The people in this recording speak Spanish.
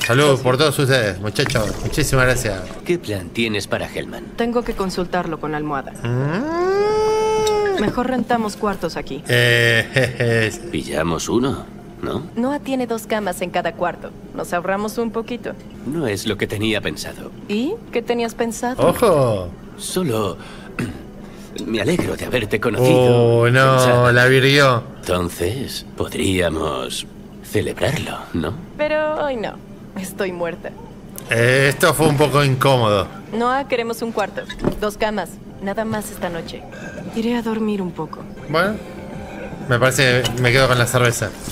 Salud por todos ustedes, muchachos. Muchísimas gracias. ¿Qué plan tienes para Hellman? Tengo que consultarlo con la almohada. Mejor rentamos cuartos aquí. Pillamos uno, ¿no? Noah tiene 2 camas en cada cuarto. Nos ahorramos un poquito. No es lo que tenía pensado. ¿Y qué tenías pensado? ¡Ojo! Solo... me alegro de haberte conocido. Oh, no, Pensad. la virguió. Entonces, podríamos celebrarlo, ¿no? Pero hoy no. Estoy muerta. Esto fue un poco incómodo. Noah, queremos un cuarto. 2 camas. Nada más esta noche. Iré a dormir un poco. Bueno, me parece que me quedo con la cerveza.